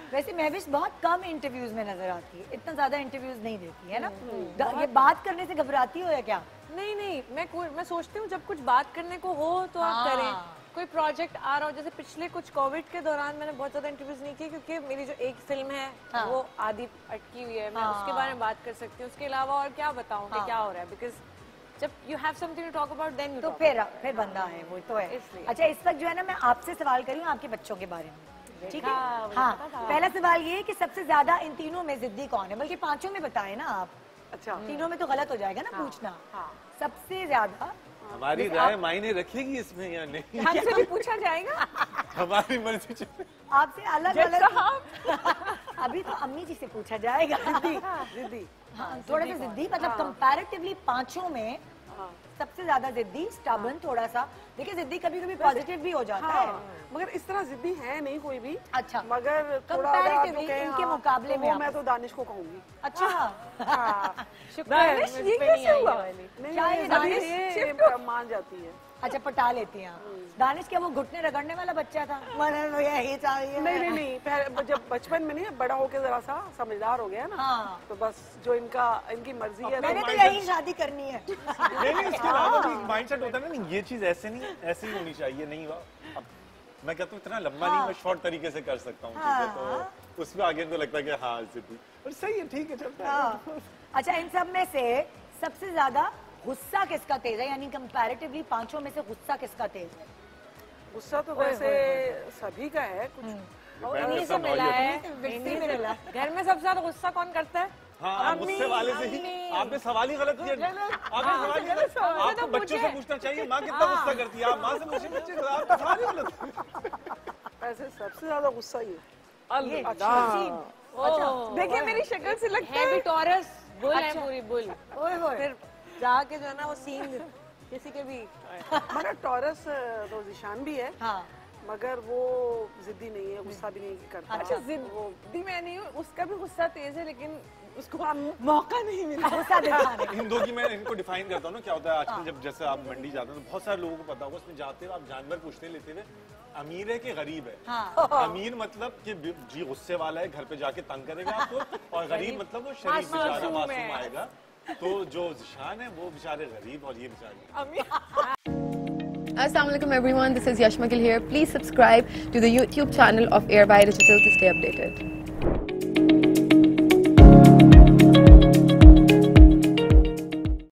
वैसे महविश बहुत कम इंटरव्यूज में नजर आती है, इतना ज्यादा इंटरव्यूज नहीं देती है ना। ये बात करने से घबराती हो या क्या? नहीं नहीं, मैं सोचती हूँ जब कुछ बात करने को हो तो आप करें। कोई प्रोजेक्ट आ रहा हो, जैसे पिछले कुछ कोविड के दौरान मैंने बहुत ज्यादा इंटरव्यूज नहीं किए, क्योंकि मेरी जो एक फिल्म है वो आधी अटकी हुई है, मैं उसके बारे में बात कर सकती हूँ। उसके अलावा और क्या बताऊँ कि क्या हो रहा है, बिकॉज जब you have something to talk about then you तो फिर बंदा है वो तो है। अच्छा, इस वक्त जो है ना मैं आपसे सवाल करी हूँ आपके बच्चों के बारे में, ठीक है? हाँ, पहला सवाल ये है कि सबसे ज्यादा इन तीनों में जिद्दी कौन है, बल्कि पांचों में बताए ना आप। अच्छा, तीनों में तो गलत हो जाएगा ना पूछना। सबसे ज्यादा हमारी राय मायने रखेगी इसमें या नहीं? हमसे भी पूछा जाएगा। हमारी मर्जी आपसे अलग अलग। अभी तो अम्मी जी से पूछा जाएगा। जिद्दी, थोड़ा सा जिद्दी, मतलब कंपैरेटिवली पांचों में सबसे ज्यादा जिद्दी, स्टबर्न थोड़ा सा। देखिए जिद्दी कभी कभी पॉजिटिव भी हो जाता है, मगर इस तरह जिद्दी है नहीं कोई भी। अच्छा, मगर कंपैरेटिवली इनके मुकाबले में मैं तो दानिश को कहूंगी। अच्छा, दानिश ये कैसे हुआ? ये मान जाती है। अच्छा, पटा लेती हैं। दानिश क्या वो घुटने रगड़ने वाला बच्चा था? मैंने यही चाहिए। नहीं, जब बचपन में नहीं, बड़ा होके जरा सा समझदार हो गया ना, तो बस जो इनकी मर्जी है, मैंने तो यही शादी करनी है। नहीं, इसके अलावा भी माइंडसेट होता है ना, ये चीज ऐसे नहीं, ऐसे ही होनी चाहिए। नहीं अब मैं कहता हूँ इतना लंबा नहीं, मैं शॉर्ट तरीके से कर सकता हूँ चीजें, तो उसमें आगे तो लगता है कि हाँ जिद्दी, और सही है, ठीक है, चलता है। अच्छा, इन सब में से सबसे ज्यादा गुस्सा किसका तेज है, यानी कंपैरेटिवली पांचों में से गुस्सा किसका तेज है? गुस्सा तो वैसे सभी का है, कुछ इन्हीं से मिला है। घर में सबसे ज्यादा गुस्सा कौन करता है? हाँ, गुस्से वाले से ही। आपने सवाल ही गलत किया। आपने सवाल ही गलत। आपको बच्चों से पूछना चाहिए माँ कितना गुस्सा करती है। आप माँ से पूछे बच्चे, आपका सवाल ही गलत। ऐसे सबसे ज्यादा गुस्सा ही है। देखिए मेरी शक्ल से लगता है टॉरस बुल है, पूरी बुल। फिर जाके जो है ना वो सीन किसी के भी, मगर टॉरस तो जिशान भी है, मगर वो जिद्दी नहीं है, गुस्सा भी नहीं करता। अच्छा, जिद्दी मैं नहीं हूँ, उसका भी गुस्सा तेज है, लेकिन उसको मौका नहीं मिला गुस्सा दिखाने। इन दो की मैं इनको डिफाइन करता हूँ ना, क्या होता है आजकल जब जैसे आप मंडी जाते हो तो बहुत सारे लोगों को पता होगा, उसमें जाते हो आप जानवर पूछते लेते हुए अमीर है कि गरीब है। अमीर मतलब कि जी गुस्से वाला है, घर पे जाके तंग करेगा आपको, और गरीब मतलब वो शरीफ बेचारा मासूम आएगा। तो जो जिशान है वो बेचारे गरीब और ये बेचारे। Assalamualaikum everyone, this is Yashmagil here. Please subscribe to the YouTube channel of Airby Digital to stay updated.